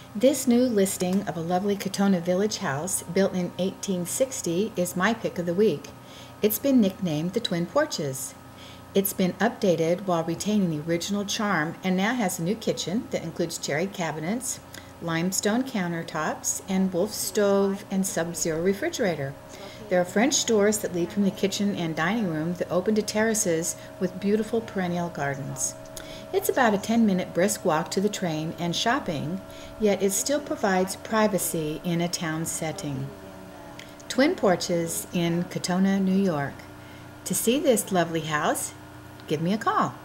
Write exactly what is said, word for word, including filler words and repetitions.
This new listing of a lovely Katonah Village house built in eighteen sixty is my pick of the week. It's been nicknamed the Twin Porches. It's been updated while retaining the original charm and now has a new kitchen that includes cherry cabinets, limestone countertops, and Wolf stove and Sub-Zero refrigerator. There are French doors that lead from the kitchen and dining room that open to terraces with beautiful perennial gardens. It's about a ten minute brisk walk to the train and shopping, yet it still provides privacy in a town setting. Twin Porches in Katonah, New York. To see this lovely house, give me a call.